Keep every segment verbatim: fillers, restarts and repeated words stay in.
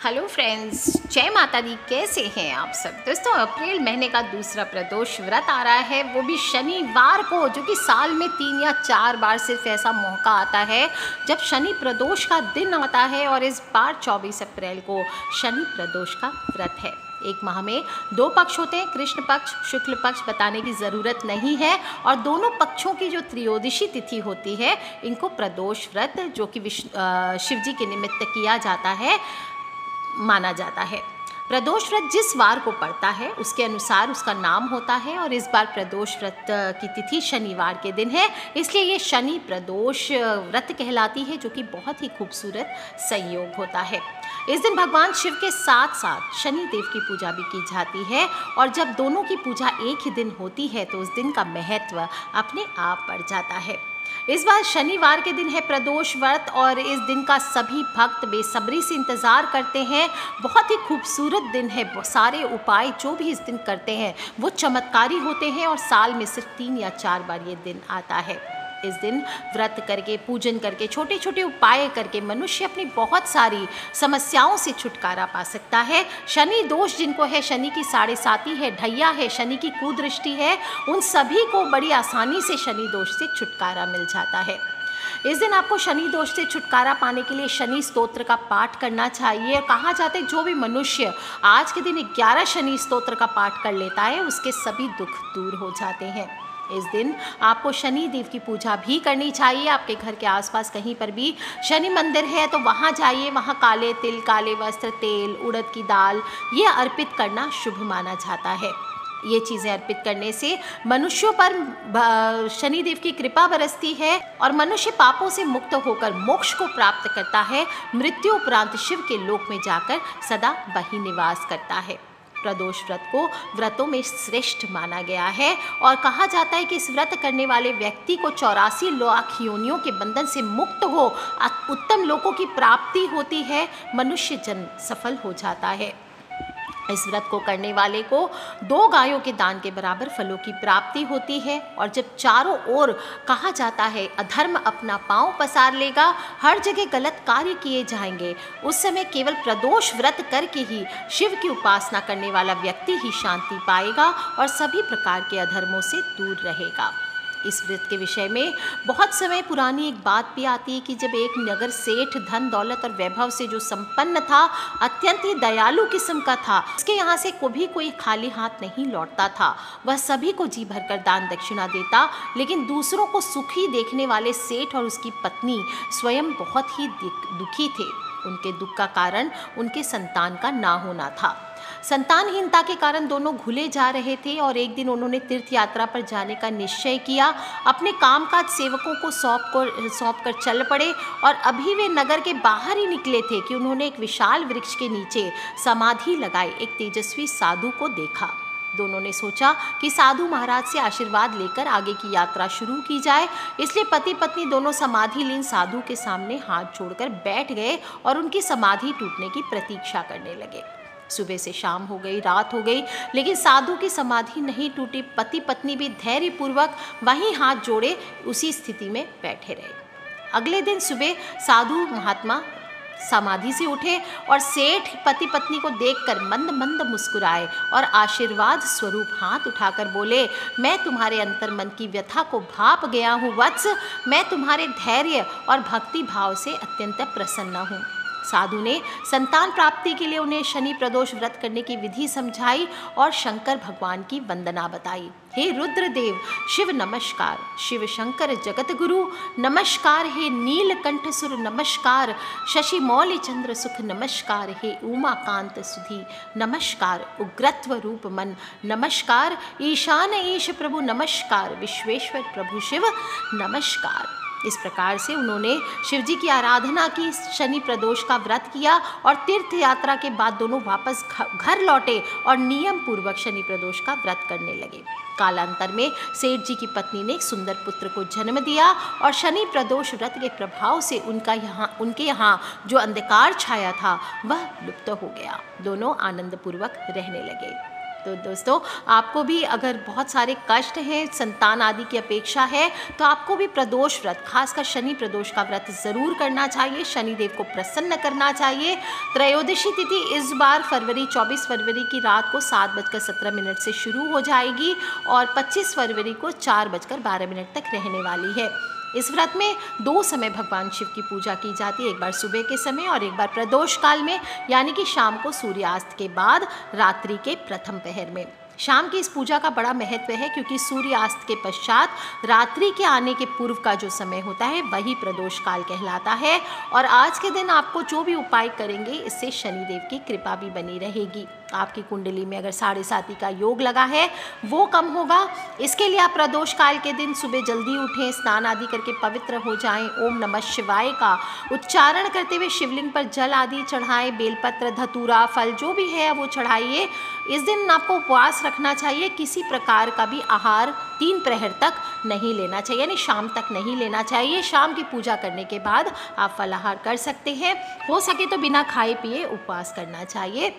Hello friends, जय माता दी। कैसे हैं आप सब दोस्तों। अप्रैल महीने का दूसरा प्रदोष व्रत आ रहा है, वो भी शनिवार को, जो कि साल में तीन या चार बार सिर्फ ऐसा मौका आता है जब शनि प्रदोष का दिन आता है। और इस बार चौबीस अप्रैल को शनि प्रदोष का व्रत है। एक माह में दो पक्ष होते हैं, कृष्ण पक्ष, शुक्ल पक्ष, बताने की ज़रूरत नहीं है। और दोनों पक्षों की जो त्रयोदशी तिथि होती है, इनको प्रदोष व्रत, जो कि विष्णु शिव जी के निमित्त किया जाता है, माना जाता है। प्रदोष व्रत जिस वार को पड़ता है उसके अनुसार उसका नाम होता है। और इस बार प्रदोष व्रत की तिथि शनिवार के दिन है, इसलिए ये शनि प्रदोष व्रत कहलाती है, जो कि बहुत ही खूबसूरत संयोग होता है। इस दिन भगवान शिव के साथ साथ शनि देव की पूजा भी की जाती है। और जब दोनों की पूजा एक ही दिन होती है तो उस दिन का महत्व अपने आप बढ़ जाता है। इस बार शनिवार के दिन है प्रदोष व्रत, और इस दिन का सभी भक्त बेसब्री से इंतज़ार करते हैं। बहुत ही खूबसूरत दिन है। सारे उपाय जो भी इस दिन करते हैं वो चमत्कारी होते हैं, और साल में सिर्फ तीन या चार बार ये दिन आता है। इस दिन व्रत करके, पूजन करके, छोटे छोटे उपाय करके मनुष्य अपनी बहुत सारी समस्याओं से छुटकारा पा सकता है। शनि दोष जिनको है, शनि की साढ़े साती है, ढैया है, शनि की कुदृष्टि है, उन सभी को बड़ी आसानी से शनि दोष से छुटकारा मिल जाता है। इस दिन आपको शनि दोष से छुटकारा पाने के लिए शनि स्तोत्र का पाठ करना चाहिए। कहा जाता है जो भी मनुष्य आज के दिन ग्यारह शनि स्तोत्र का पाठ कर लेता है, उसके सभी दुख दूर हो जाते हैं। इस दिन आपको शनि देव की पूजा भी करनी चाहिए। आपके घर के आसपास कहीं पर भी शनि मंदिर है तो वहाँ जाइए। वहाँ काले तिल, काले वस्त्र, तेल, उड़द की दाल, ये अर्पित करना शुभ माना जाता है। ये चीज़ें अर्पित करने से मनुष्यों पर शनिदेव की कृपा बरसती है, और मनुष्य पापों से मुक्त होकर मोक्ष को प्राप्त करता है। मृत्यु उपरांत शिव के लोक में जाकर सदा वहीं निवास करता है। प्रदोष व्रत को व्रतों में श्रेष्ठ माना गया है, और कहा जाता है कि इस व्रत करने वाले व्यक्ति को चौरासी लाख योनियों के बंधन से मुक्त हो, उत्तम लोकों की प्राप्ति होती है, मनुष्य जन्म सफल हो जाता है। इस व्रत को करने वाले को दो गायों के दान के बराबर फलों की प्राप्ति होती है। और जब चारों ओर कहा जाता है अधर्म अपना पांव पसार लेगा, हर जगह गलत कार्य किए जाएंगे, उस समय केवल प्रदोष व्रत करके ही शिव की उपासना करने वाला व्यक्ति ही शांति पाएगा और सभी प्रकार के अधर्मों से दूर रहेगा। इस व्रत के विषय में बहुत समय पुरानी एक बात भी आती है कि जब एक नगर सेठ धन दौलत और वैभव से जो संपन्न था, अत्यंत ही दयालु किस्म का था, उसके यहाँ से कभी कोई खाली हाथ नहीं लौटता था। वह सभी को जी भरकर दान दक्षिणा देता, लेकिन दूसरों को सुखी देखने वाले सेठ और उसकी पत्नी स्वयं बहुत ही दुखी थे। उनके दुख का कारण उनके संतान का ना होना था। संतानहीनता के कारण दोनों घुले जा रहे थे, और एक दिन उन्होंने तीर्थ यात्रा पर जाने का निश्चय किया। अपने कामकाज सेवकों को सौंप कर सौंप कर चल पड़े, और अभी वे नगर के बाहर ही निकले थे कि उन्होंने एक विशाल वृक्ष के नीचे समाधि लगाई एक तेजस्वी साधु को देखा। दोनों ने सोचा कि साधु महाराज से आशीर्वाद लेकर आगे की यात्रा शुरू की जाए, इसलिए पति पत्नी दोनों समाधि लीन साधु के सामने हाथ जोड़कर बैठ गए और उनकी समाधि टूटने की प्रतीक्षा करने लगे। सुबह से शाम हो गई, रात हो गई, लेकिन साधु की समाधि नहीं टूटी। पति पत्नी भी धैर्यपूर्वक वहीं हाथ जोड़े उसी स्थिति में बैठे रहे। अगले दिन सुबह साधु महात्मा समाधि से उठे और सेठ पति पत्नी को देखकर मंद मंद मुस्कुराए और आशीर्वाद स्वरूप हाथ उठाकर बोले, मैं तुम्हारे अंतर मन की व्यथा को भाप गया हूँ वत्स। मैं तुम्हारे धैर्य और भक्ति भाव से अत्यंत प्रसन्न हूँ। साधु ने संतान प्राप्ति के लिए उन्हें शनि प्रदोष व्रत करने की विधि समझाई और शंकर भगवान की वंदना बताई। हे रुद्रदेव शिव नमस्कार, शिव शंकर जगत गुरु नमस्कार, हे नीलकंठ सुर नमस्कार, शशि मौलि चंद्र सुख नमस्कार, हे उमाकांत सुधी नमस्कार, उग्रत्व रूप मन नमस्कार, ईशान ईश प्रभु नमस्कार, विश्वेश्वर प्रभु शिव नमस्कार। इस प्रकार से उन्होंने शिव जी की आराधना की, शनि प्रदोष का व्रत किया, और तीर्थ यात्रा के बाद दोनों वापस घर लौटे और नियम पूर्वक शनि प्रदोष का व्रत करने लगे। कालांतर में सेठ जी की पत्नी ने एक सुंदर पुत्र को जन्म दिया, और शनि प्रदोष व्रत के प्रभाव से उनका यहाँ उनके यहाँ जो अंधकार छाया था वह लुप्त हो गया। दोनों आनंद पूर्वक रहने लगे। तो दोस्तों आपको भी अगर बहुत सारे कष्ट हैं, संतान आदि की अपेक्षा है, तो आपको भी प्रदोष व्रत, खासकर शनि प्रदोष का व्रत ज़रूर करना चाहिए। शनिदेव को प्रसन्न करना चाहिए। त्रयोदशी तिथि इस बार फरवरी चौबीस फरवरी की रात को सात बजकर सत्रह मिनट से शुरू हो जाएगी और पच्चीस फरवरी को चार बजकर बारह मिनट तक रहने वाली है। इस व्रत में दो समय भगवान शिव की पूजा की जाती है, एक बार सुबह के समय और एक बार प्रदोष काल में, यानी कि शाम को सूर्यास्त के बाद रात्रि के प्रथम पहर में। शाम की इस पूजा का बड़ा महत्व है क्योंकि सूर्यास्त के पश्चात रात्रि के आने के पूर्व का जो समय होता है वही प्रदोष काल कहलाता है। और आज के दिन आपको जो भी उपाय करेंगे इससे शनिदेव की कृपा भी बनी रहेगी। आपकी कुंडली में अगर साढ़े साती का योग लगा है वो कम होगा। इसके लिए आप प्रदोष काल के दिन सुबह जल्दी उठें, स्नान आदि करके पवित्र हो जाएं, ओम नमः शिवाय का उच्चारण करते हुए शिवलिंग पर जल आदि चढ़ाएं, बेलपत्र, धतूरा, फल जो भी है वो चढ़ाइए। इस दिन आपको उपवास रखना चाहिए, किसी प्रकार का भी आहार तीन प्रहर तक नहीं लेना चाहिए, यानी शाम तक नहीं लेना चाहिए। शाम की पूजा करने के बाद आप फलाहार कर सकते हैं। हो सके तो बिना खाए पिए उपवास करना चाहिए।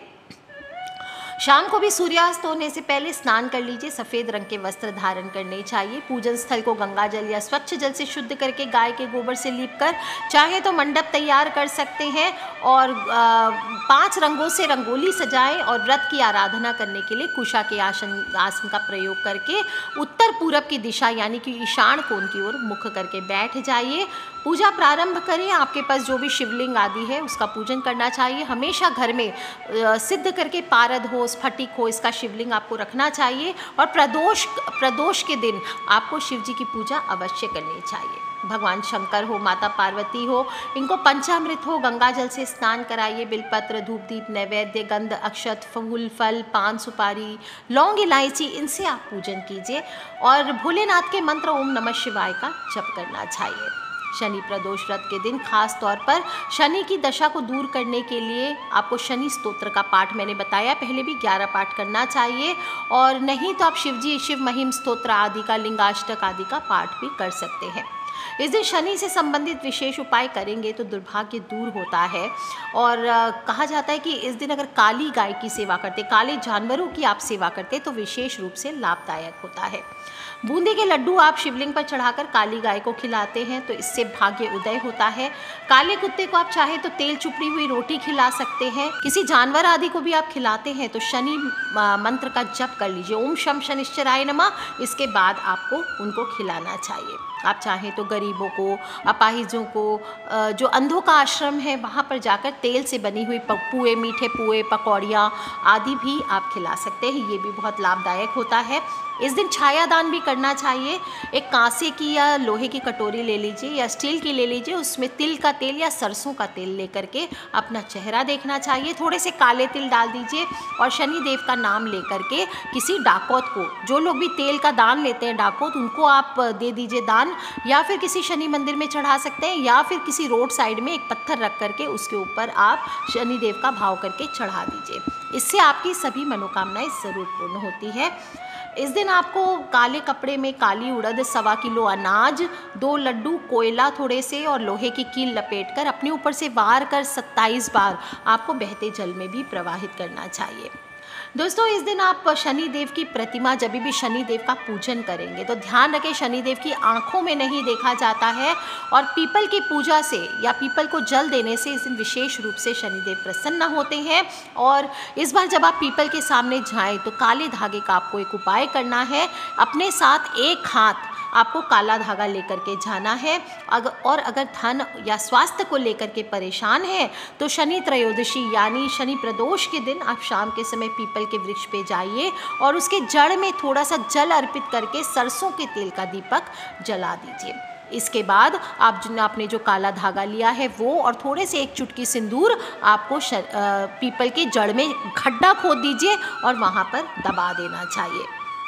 शाम को भी सूर्यास्त होने से पहले स्नान कर लीजिए। सफ़ेद रंग के वस्त्र धारण करने चाहिए। पूजन स्थल को गंगा जल या स्वच्छ जल से शुद्ध करके गाय के गोबर से लीपकर चाहे तो मंडप तैयार कर सकते हैं और आ, पांच रंगों से रंगोली सजाएं और व्रत की आराधना करने के लिए कुशा के आसन आसन का प्रयोग करके उत्तर पूरब की दिशा यानी कि ईशान कोण की ओर मुख करके बैठ जाइए। पूजा प्रारंभ करें। आपके पास जो भी शिवलिंग आदि है उसका पूजन करना चाहिए। हमेशा घर में सिद्ध करके पारद हो, स्फटिक हो, इसका शिवलिंग आपको रखना चाहिए। और प्रदोष प्रदोष के दिन आपको शिव जी की पूजा अवश्य करनी चाहिए। भगवान शंकर हो, माता पार्वती हो, इनको पंचामृत हो, गंगा जल से स्नान कराइए। बिलपत्र, धूप दीप, नैवेद्य, गंध, अक्षत, फूल, फल, पान, सुपारी, लौंग, इलायची, इनसे आप पूजन कीजिए। और भोलेनाथ के मंत्र ओम नमः शिवाय का जप करना चाहिए। शनि प्रदोष व्रत के दिन खास तौर पर शनि की दशा को दूर करने के लिए आपको शनि स्तोत्र का पाठ, मैंने बताया पहले भी, ग्यारह पाठ करना चाहिए। और नहीं तो आप शिवजी शिव महिम स्तोत्र आदि का, लिंगाष्टक आदि का पाठ भी कर सकते हैं। इस दिन शनि से संबंधित विशेष उपाय करेंगे तो दुर्भाग्य दूर होता है। और कहा जाता है कि इस दिन अगर काली गाय की सेवा करते, काले जानवरों की आप सेवा करते तो विशेष रूप से लाभदायक होता है। बूंदी के लड्डू आप शिवलिंग पर चढ़ाकर काली गाय को खिलाते हैं तो इससे भाग्य उदय होता है। काले कुत्ते को आप चाहे तो तेल चुपड़ी हुई रोटी खिला सकते हैं। किसी जानवर आदि को भी आप खिलाते हैं तो शनि मंत्र का जप कर लीजिए, ओम शम शनिश्चराय नमः। इसके बाद आपको उनको खिलाना चाहिए। आप चाहें तो गरीबों को, अपाहिजों को, जो अंधों का आश्रम है वहाँ पर जाकर तेल से बनी हुई पुए, मीठे पुए, पकौड़ियाँ आदि भी आप खिला सकते हैं। ये भी बहुत लाभदायक होता है। इस दिन छायादान भी करना चाहिए। एक कांसे की या लोहे की कटोरी ले लीजिए या स्टील की ले लीजिए, उसमें तिल का तेल या सरसों का तेल लेकर के अपना चेहरा देखना चाहिए। थोड़े से काले तिल डाल दीजिए और शनि देव का नाम लेकर के किसी डाकोत को, जो लोग भी तेल का दान लेते हैं डाकोत, उनको आप दे दीजिए दान, या फिर किसी शनि मंदिर में चढ़ा सकते हैं या फिर किसी रोड साइड में एक पत्थर रख करके उसके ऊपर आप शनि देव का भाव करके चढ़ा दीजिए। इससे आपकी सभी मनोकामनाएं ज़रूर पूर्ण होती है। इस दिन आपको काले कपड़े में काली उड़द, सवा किलो अनाज, दो लड्डू, कोयला थोड़े से और लोहे की कील लपेटकर अपने ऊपर से वार कर सत्ताईस बार आपको बहते जल में भी प्रवाहित करना चाहिए। दोस्तों इस दिन आप शनि देव की प्रतिमा, जब भी शनि देव का पूजन करेंगे तो ध्यान रखें शनि देव की आंखों में नहीं देखा जाता है। और पीपल की पूजा से या पीपल को जल देने से इस दिन विशेष रूप से शनि देव प्रसन्न होते हैं। और इस बार जब आप पीपल के सामने जाएं तो काले धागे का आपको एक उपाय करना है। अपने साथ एक हाथ आपको काला धागा लेकर के जाना है। अगर और अगर धन या स्वास्थ्य को लेकर के परेशान है तो शनि त्रयोदशी यानी शनि प्रदोष के दिन आप शाम के समय पीपल के वृक्ष पे जाइए और उसके जड़ में थोड़ा सा जल अर्पित करके सरसों के तेल का दीपक जला दीजिए। इसके बाद आप जिन आपने जो काला धागा लिया है वो और थोड़े से एक चुटकी सिंदूर आपको पीपल के जड़ में खड्डा खोद दीजिए और वहाँ पर दबा देना चाहिए।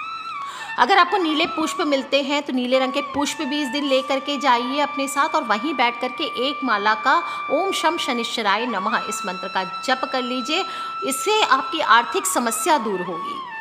अगर आपको नीले पुष्प मिलते हैं तो नीले रंग के पुष्प भी इस दिन ले करके जाइए अपने साथ और वहीं बैठ करके एक माला का ओम शम शनिश्चराय नमः इस मंत्र का जप कर लीजिए। इससे आपकी आर्थिक समस्या दूर होगी।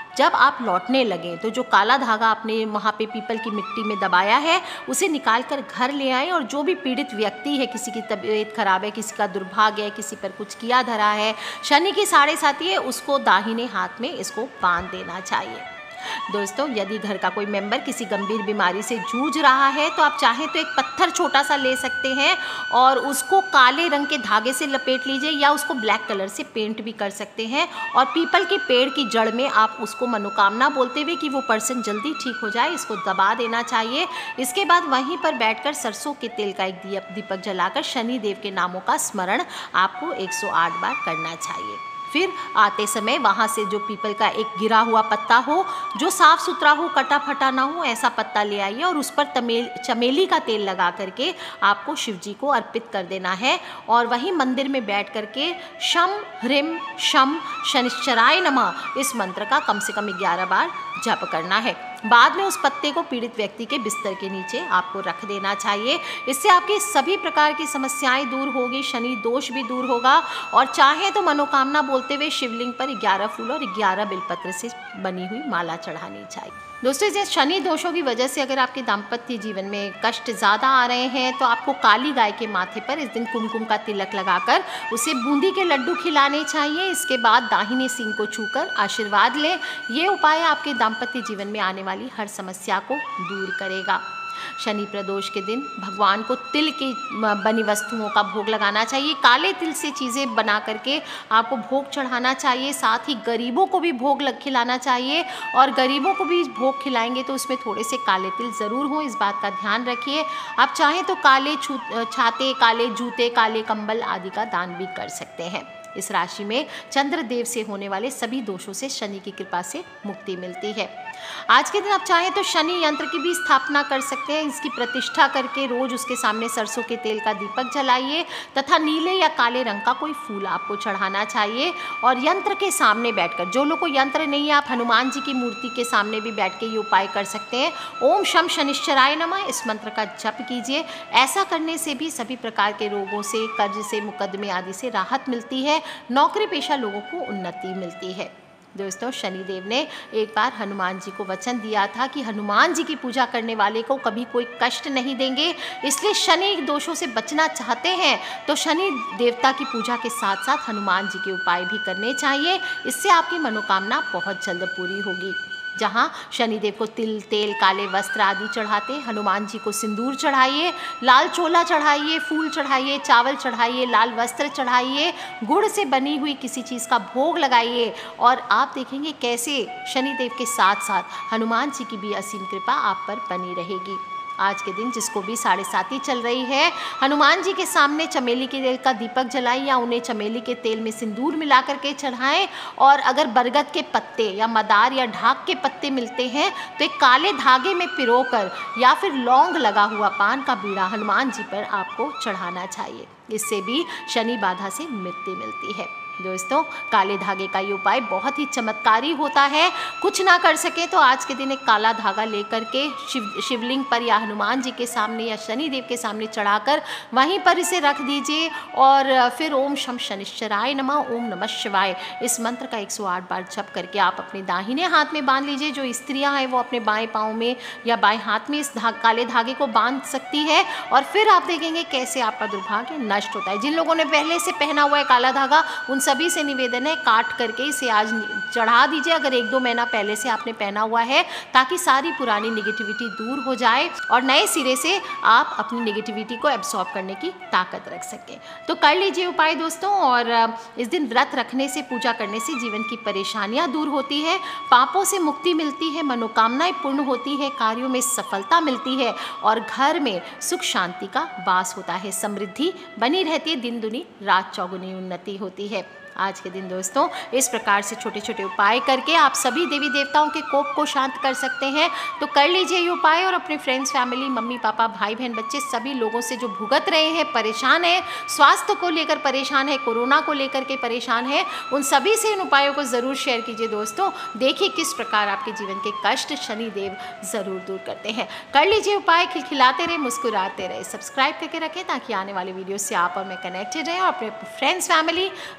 जब आप लौटने लगें तो जो काला धागा आपने वहाँ पे पीपल की मिट्टी में दबाया है उसे निकाल कर घर ले आएं, और जो भी पीड़ित व्यक्ति है, किसी की तबीयत खराब है, किसी का दुर्भाग्य है, किसी पर कुछ किया धरा है, शनि की साढ़े साथी है, उसको दाहिने हाथ में इसको बांध देना चाहिए। दोस्तों, यदि घर का कोई मेंबर किसी गंभीर बीमारी से जूझ रहा है तो आप चाहें तो एक पत्थर छोटा सा ले सकते हैं और उसको काले रंग के धागे से लपेट लीजिए, या उसको ब्लैक कलर से पेंट भी कर सकते हैं, और पीपल के पेड़ की जड़ में आप उसको मनोकामना बोलते हुए कि वो पर्सन जल्दी ठीक हो जाए, इसको दबा देना चाहिए। इसके बाद वहीं पर बैठकर सरसों के तेल का एक दीपक जलाकर शनि देव के नामों का स्मरण आपको एक सौ आठ बार करना चाहिए। फिर आते समय वहाँ से जो पीपल का एक गिरा हुआ पत्ता हो, जो साफ़ सुथरा हो, कटा फटा ना हो, ऐसा पत्ता ले आइए और उस पर तमेल चमेली का तेल लगा करके आपको शिव जी को अर्पित कर देना है। और वहीं मंदिर में बैठ करके शम ह्रीम शम शनिश्चराय नमः इस मंत्र का कम से कम ग्यारह बार जप करना है। बाद में उस पत्ते को पीड़ित व्यक्ति के बिस्तर के नीचे आपको रख देना चाहिए। इससे आपकी सभी प्रकार की समस्याएं दूर होगी, शनि दोष भी दूर होगा, और चाहे तो मनोकामना बोलते हुए शिवलिंग पर ग्यारह फूल और ग्यारह बेलपत्र से बनी हुई माला चढ़ानी चाहिए। दोस्तों, इस शनि दोषों की वजह से अगर आपके दाम्पत्य जीवन में कष्ट ज़्यादा आ रहे हैं तो आपको काली गाय के माथे पर इस दिन कुमकुम का तिलक लगाकर उसे बूंदी के लड्डू खिलाने चाहिए। इसके बाद दाहिने सींग को छूकर आशीर्वाद लें। ये उपाय आपके दाम्पत्य जीवन में आने वाली हर समस्या को दूर करेगा। शनि प्रदोष के दिन भगवान को तिल की बनी वस्तुओं का भोग लगाना चाहिए। काले तिल से चीज़ें बना करके आपको भोग चढ़ाना चाहिए। साथ ही गरीबों को भी भोग लग खिलाना चाहिए, और गरीबों को भी भोग खिलाएंगे तो उसमें थोड़े से काले तिल ज़रूर हों, इस बात का ध्यान रखिए। आप चाहें तो काले छाते, काले जूते, काले कंबल आदि का दान भी कर सकते हैं। इस राशि में चंद्रदेव से होने वाले सभी दोषों से शनि की कृपा से मुक्ति मिलती है। आज के दिन आप चाहें तो शनि यंत्र की भी स्थापना कर सकते हैं। इसकी प्रतिष्ठा करके रोज उसके सामने सरसों के तेल का दीपक जलाइए तथा नीले या काले रंग का कोई फूल आपको चढ़ाना चाहिए। और यंत्र के सामने बैठकर, जो लोग को यंत्र नहीं है, आप हनुमान जी की मूर्ति के सामने भी बैठ के ये उपाय कर सकते हैं। ओम शम शनिश्चराय नमः इस मंत्र का जप कीजिए। ऐसा करने से भी सभी प्रकार के रोगों से, कर्ज से, मुकदमे आदि से राहत मिलती है। नौकरी पेशा लोगों को उन्नति मिलती है। दोस्तों, शनिदेव ने एक बार हनुमान जी को वचन दिया था कि हनुमान जी की पूजा करने वाले को कभी कोई कष्ट नहीं देंगे। इसलिए शनि दोषों से बचना चाहते हैं तो शनि देवता की पूजा के साथ साथ हनुमान जी के उपाय भी करने चाहिए। इससे आपकी मनोकामना बहुत जल्द पूरी होगी। जहाँ शनिदेव को तिल, तेल, काले वस्त्र आदि चढ़ाते, हनुमान जी को सिंदूर चढ़ाइए, लाल चोला चढ़ाइए, फूल चढ़ाइए, चावल चढ़ाइए, लाल वस्त्र चढ़ाइए, गुड़ से बनी हुई किसी चीज़ का भोग लगाइए, और आप देखेंगे कैसे शनिदेव के साथ साथ हनुमान जी की भी असीम कृपा आप पर बनी रहेगी। आज के दिन जिसको भी साढ़े साती चल रही है, हनुमान जी के सामने चमेली के तेल का दीपक जलाएं या उन्हें चमेली के तेल में सिंदूर मिला करके चढ़ाएं। और अगर बरगद के पत्ते या मदार या ढाक के पत्ते मिलते हैं तो एक काले धागे में पिरोकर या फिर लौंग लगा हुआ पान का बीड़ा हनुमान जी पर आपको चढ़ाना चाहिए। इससे भी शनि बाधा से मुक्ति मिलती है। दोस्तों, काले धागे का ये उपाय बहुत ही चमत्कारी होता है। कुछ ना कर सके तो आज के दिन एक काला धागा लेकर के शिव शिवलिंग पर या हनुमान जी के सामने या शनिदेव के सामने चढ़ाकर वहीं पर इसे रख दीजिए, और फिर ओम शम शनिश्चराय नमः, ओम नमः शिवाय इस मंत्र का एक सौ आठ बार जप करके आप अपने दाहिने हाथ में बांध लीजिए। जो स्त्रियां हैं वो अपने बाएं पाँव में या बाएं हाथ में इस धा, काले धागे को बांध सकती है, और फिर आप देखेंगे कैसे आपका दुर्भाग्य नष्ट होता है। जिन लोगों ने पहले से पहना हुआ है काला धागा, उन सभी से निवेदन है काट करके इसे आज चढ़ा दीजिए, अगर एक दो महीना पहले से आपने पहना हुआ है, ताकि सारी पुरानी नेगेटिविटी दूर हो जाए और नए सिरे से आप अपनी नेगेटिविटी को एब्सॉर्ब करने की ताकत रख सकें। तो कर लीजिए उपाय दोस्तों, और इस दिन व्रत रखने से, पूजा करने से जीवन की परेशानियां दूर होती है, पापों से मुक्ति मिलती है, मनोकामनाएं पूर्ण होती है, कार्यों में सफलता मिलती है, और घर में सुख शांति का वास होता है, समृद्धि बनी रहती है, दिन दुनी रात चौगुनी उन्नति होती है। आज के दिन दोस्तों इस प्रकार से छोटे छोटे उपाय करके आप सभी देवी देवताओं के कोप को शांत कर सकते हैं। तो कर लीजिए ये उपाय, और अपने फ्रेंड्स, फैमिली, मम्मी पापा, भाई बहन, बच्चे सभी लोगों से जो भुगत रहे हैं, परेशान है, स्वास्थ्य को लेकर परेशान है, कोरोना को लेकर के परेशान है, उन सभी से इन उपायों को ज़रूर शेयर कीजिए दोस्तों। देखिए किस प्रकार आपके जीवन के कष्ट शनिदेव ज़रूर दूर करते हैं। कर लीजिए उपाय, खिलखिलाते रहे, मुस्कुराते रहे, सब्सक्राइब करके रखें ताकि आने वाले वीडियो से आप और मैं कनेक्टेड रहें, और अपने फ्रेंड्स, फैमिली, मम्मी पापा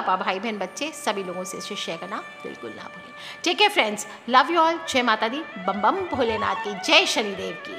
पापा, भाई बहन, बच्चे सभी लोगों से इसे शेयर करना बिल्कुल ना भूलें। ठीक है फ्रेंड्स, लव यू ऑल। जय माता दी, बम बम भोलेनाथ की, जय शनिदेव की।